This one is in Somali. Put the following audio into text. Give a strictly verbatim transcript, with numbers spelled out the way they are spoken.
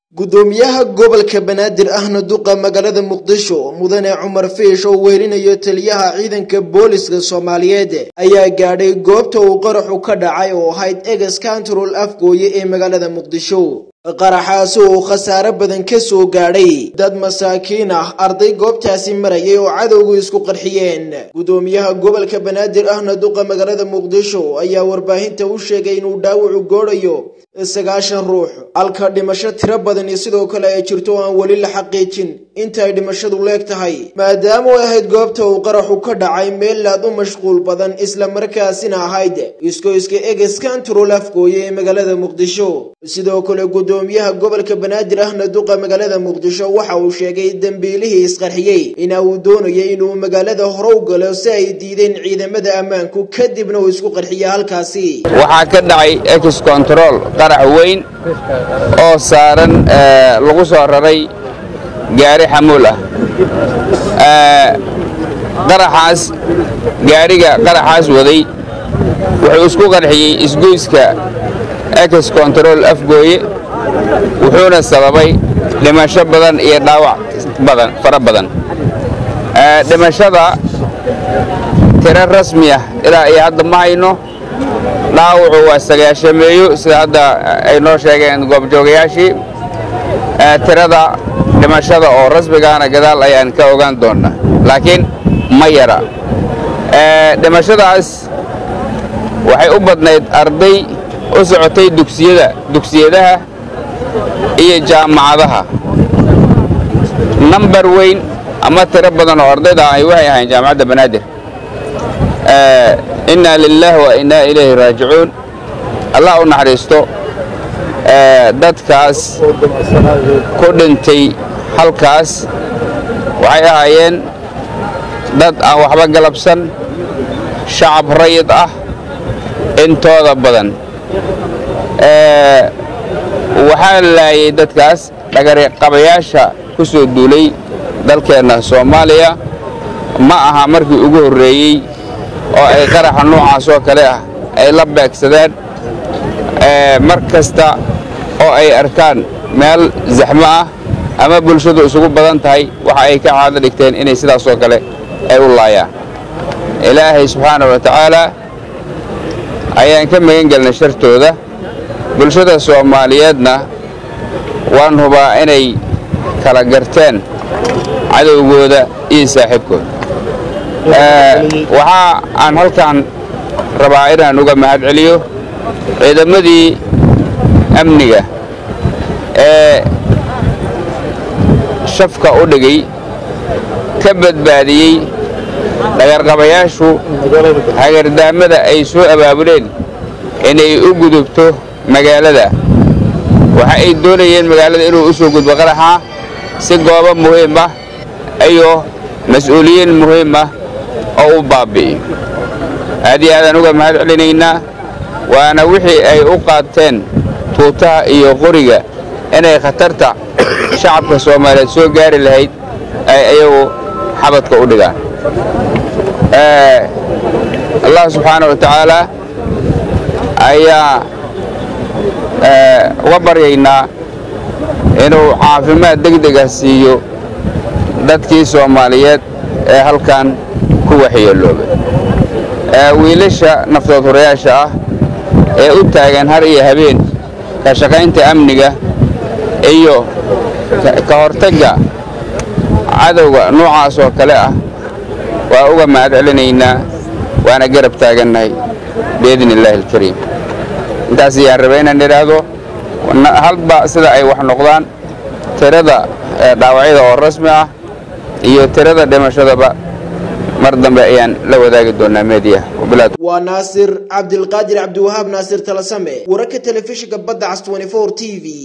gudoomiyaha gobolka Banaadir ahna duqa magaalada Muqdisho mudane Cumar Fiish oo weerinayo taliyaha ciidanka booliska Soomaaliyeed ayaa gaadhay goobta uu qaraxu ka dhacay oo ahayd Egas Control afgooye ee magaalada Muqdisho qaraxaas oo khasaare badan ka soo gaadhay dad masaakiin ah arday goobtaasi marayay oo cadowgu isku qarxiyeen gudoomiyaha gobolka Banaadir ahna duqa magaalada Muqdisho ayaa warbaahinta u sheegay inuu dhaawac goorayo sagaashan ruux halka dhimasho tiro badan sidoo kale ay jirto aan wali la xaqiijin inta ay dhimashadu leegtahay maadaama ay ahayd goobta uu qaraxu ka dhacay meel aad u mashquul badan isla markaasina ahayd isku iska Egas Control afgooye ee magaalada Muqdisho sidoo kale gudoomiyaha gobolka Banaadir ahna duqa magaalada Muqdisho waxa uu sheegay dambiilihii isqarxiyay in uu doonayo inuu magaalada hore u galo si ay diideen ciidamada ammaanku kadibna uu isku qarxiyay halkaasi waxa ka dhacay Egas Control qarax weyn oo saaran lagu soo raray gaari xamuul ah ee qaraxaas gaariga qaraxaas waday wuxuu isku qarxiyay isgoyska Egas Control afgooye wuxuuna sababay dhimasho badan iyo dhaawac badan fara badan ee dhimashada tiro rasmi ah ilaa ay hadda ma hayno dhaawacu waa sagaashameeyo sida hadda ay noo sheegeen goobjoogayaashii ee tirada dhimashada oo rasmigaana gadaal ayaan ka ogaan doonaa laakiin ma yara ee dhimashadaas waxay u badnayd arday u socotay dugsiyada dugsiyadaha iyo jaamacadaha number weyn ama tiro badan oo ardayda ay waxay ahayn jaamacadda Banaadir ee inna lillahi wa inna ilayhi raaji'uun Allah u naxariisto ee dadkaas ku dhintay halkaas waxay ahaayeen dad aan waxba galabsan shacab rayid ah intooda badan ee waxaa laayay dadkaas dhagari qabayaasha ku soo duulay dalkeena Soomaaliya ma aha markii ugu horeeyay oo ay qaraxa noocaas oo kale ah ay la beegsadeen ee markasta oo ay arkaan meel zaxmo ah ama bulshadu isugu badan tahay waxa ay ka caado dhigteen inay sidaas oo kale ay u laayaan ilaahay subhanahu wa ta'ala ayaan ka magan galnay shartooda bulshada Soomaaliyeedna waan hubaa inay kala garteen cadowgooda iyo saaxiibkooda waxa aan halkaan rabaa inaan uga mahad celiyo ciidamadii amniga ee shafka u dhigay ka badbaadiyay dhagarqabayaashu hagardaamada ay soo abaabuleen inay u gudubto magaalada waxa ay doonayeen magaalada inuu u soo gudbo qaraxa si goobo muhiim ah ayo mas'uuliyiin muhiim ah oo u baabi'iyo aad iyo aad uga mahad celinaynaa waana wixii ay u qaateen tuutaha iyo qoriga inay khatarta shacabka Soomaaliyeed soo gaari lahayd ay ayagu xabadka u dhigaan ee Allah subhanahu wa ta'ala ayaa ee wabarayna inuu caafimaad degdeg ah siiyo dadkii Soomaaliyeed ee halkan ku waxyeeloobay ee wiilasha naftood horeyaasha ah ee u taagan har iyo habeen ka shaqaynta amniga iyo ka hortagga cadowga noocaas oo kale ah waa uga mahad celinaynaa waana garab taaganahay biidnillaahi alkariim intaas ayaa rabay inaan iraahdo halba sida ay wax noqdaan tirada dhaawacyada oo rasmi ah iyo tirada dhimashadaba mar dambe ayaan la wadaagi doonaa media wabilaad waa Naasir Cabdilqaadir Cabdiwahaab Naasir Talasame wararka telefishinka Badda Cas twenty-four T V